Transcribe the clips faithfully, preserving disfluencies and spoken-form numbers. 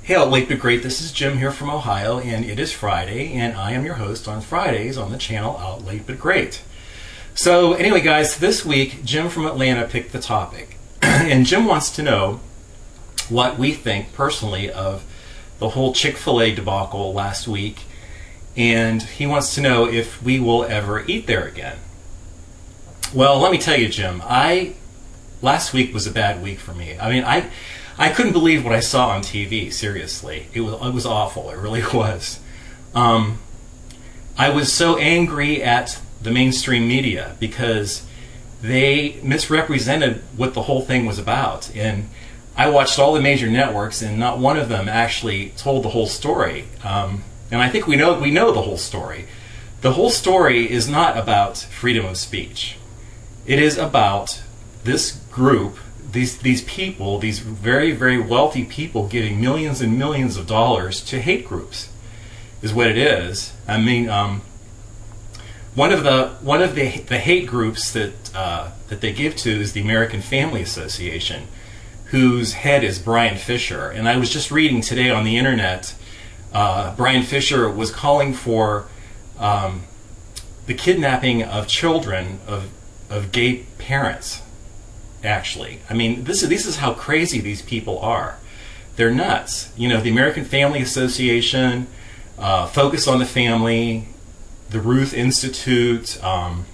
Hey, OutLateButGreat, this is Jim here from Ohio, and it is Friday, and I am your host on Fridays on the channel OutLateButGreat. So anyway, guys, this week, Jim from Atlanta picked the topic, and Jim wants to know what we think personally of the whole Chick-fil-A debacle last week, and he wants to know if we will ever eat there again. Well, let me tell you, Jim, I last week was a bad week for me. I mean, I I couldn't believe what I saw on T V, seriously. It was, it was awful, it really was. Um, I was so angry at the mainstream media because they misrepresented what the whole thing was about. And I watched all the major networks, and not one of them actually told the whole story. Um, and I think we know, we know the whole story. The whole story is not about freedom of speech. It is about this group, These, these people, these very, very wealthy people giving millions and millions of dollars to hate groups, is what it is. I mean, um, one of the one of the the hate groups that uh, that they give to is the American Family Association, whose head is Brian Fisher. And I was just reading today on the internet, uh, Brian Fisher was calling for um, the kidnapping of children of of gay parents. Actually, I mean, this is this is how crazy these people are. They're nuts. You know, the American Family Association, uh, Focus on the Family, the Ruth Institute, um,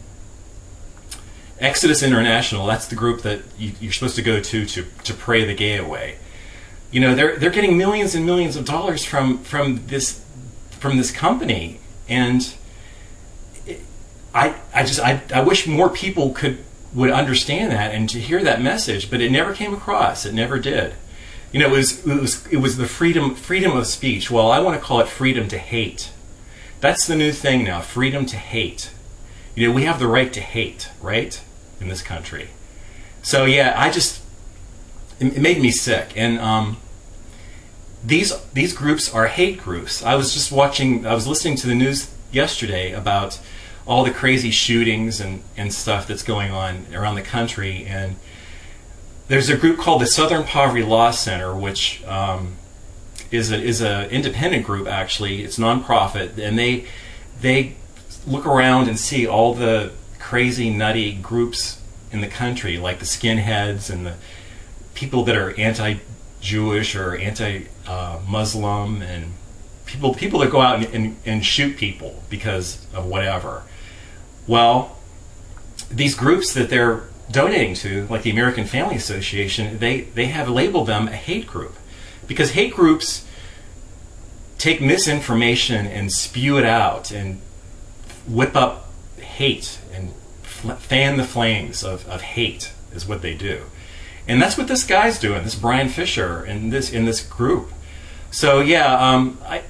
Exodus International. That's the group that you, you're supposed to go to to to pray the gay away. You know, they're they're getting millions and millions of dollars from from this from this company, and it, I I just I I wish more people could. would understand that and to hear that message, but it never came across. It never did. You know, it was it was it was the freedom freedom of speech. Well, I want to call it freedom to hate. That's the new thing now, freedom to hate. You know, we have the right to hate, right, in this country. So yeah, I just it, it made me sick. And um, these these groups are hate groups. I was just watching. I was listening to the news yesterday about all the crazy shootings and, and stuff that's going on around the country, and there's a group called the Southern Poverty Law Center, which um, is a is a independent group. Actually, it's nonprofit, and they they look around and see all the crazy, nutty groups in the country, like the skinheads and the people that are anti-Jewish or anti-Muslim, and people people that go out and, and, and shoot people because of whatever. Well, these groups that they're donating to, like the American Family Association, they, they have labeled them a hate group. Because hate groups take misinformation and spew it out and whip up hate and fan the flames of, of hate is what they do. And that's what this guy's doing, this Brian Fisher in this, in this group. So yeah, um, I,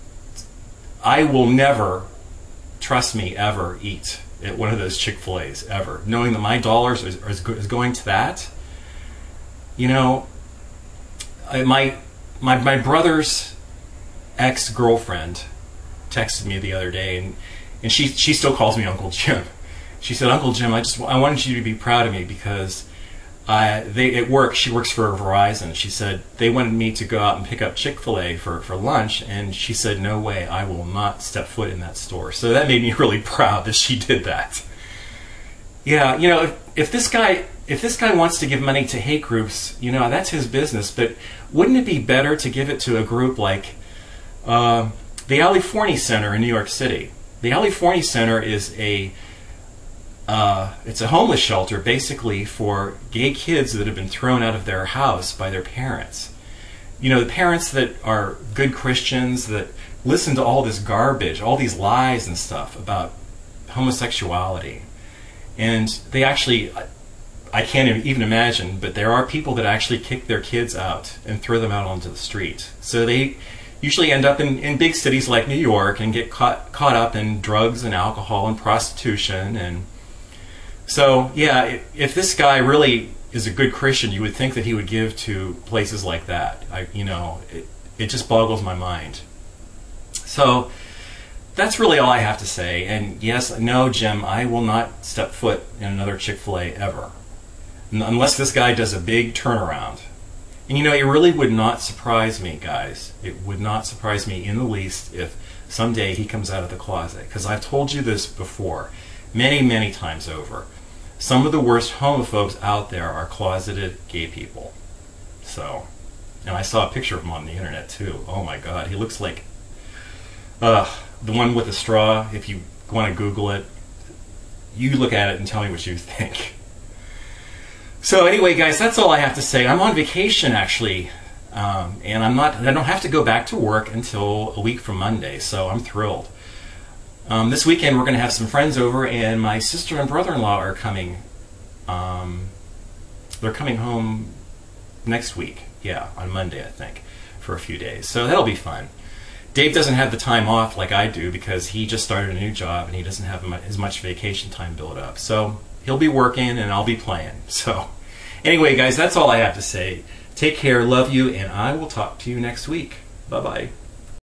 I will never, trust me, ever eat at one of those Chick-fil-A's, ever. Knowing that my dollars is, is, is going to that. You know, I, my, my, my brother's ex-girlfriend texted me the other day, and, and she, she still calls me Uncle Jim. She said, Uncle Jim, I, just, I wanted you to be proud of me because Uh, they, at work, she works for Verizon. She said they wanted me to go out and pick up Chick-fil-A for, for lunch, and she said, no way, I will not step foot in that store. So that made me really proud that she did that. Yeah, you know, if, if this guy if this guy wants to give money to hate groups, you know, that's his business. But wouldn't it be better to give it to a group like uh, the OutLateButGreat Center in New York City? The OutLateButGreat Center is a Uh, it's a homeless shelter basically for gay kids that have been thrown out of their house by their parents. You know, the parents that are good Christians that listen to all this garbage, all these lies and stuff about homosexuality. And they actually, I can't even imagine, but there are people that actually kick their kids out and throw them out onto the street. So they usually end up in, in big cities like New York and get caught, caught up in drugs and alcohol and prostitution. And so, yeah, if this guy really is a good Christian, you would think that he would give to places like that. I, you know, it, it just boggles my mind. So, that's really all I have to say. And yes, no, Jim, I will not step foot in another Chick-fil-A ever. N- unless this guy does a big turnaround. And you know, it really would not surprise me, guys. It would not surprise me in the least if someday he comes out of the closet. Because I've told you this before, many, many times over. Some of the worst homophobes out there are closeted gay people. So, and I saw a picture of him on the internet too. Oh my God, he looks like uh, the one with the straw. If you want to Google it, you look at it and tell me what you think. So anyway, guys, that's all I have to say. I'm on vacation actually, um, and I'm not. I don't have to go back to work until a week from Monday, so I'm thrilled. Um, this weekend we're going to have some friends over, and my sister and brother-in-law are coming. Um, they're coming home next week. Yeah, on Monday, I think, for a few days. So that'll be fun. Dave doesn't have the time off like I do because he just started a new job and he doesn't have as much vacation time built up. So he'll be working and I'll be playing. So anyway, guys, that's all I have to say. Take care, love you, and I will talk to you next week. Bye-bye.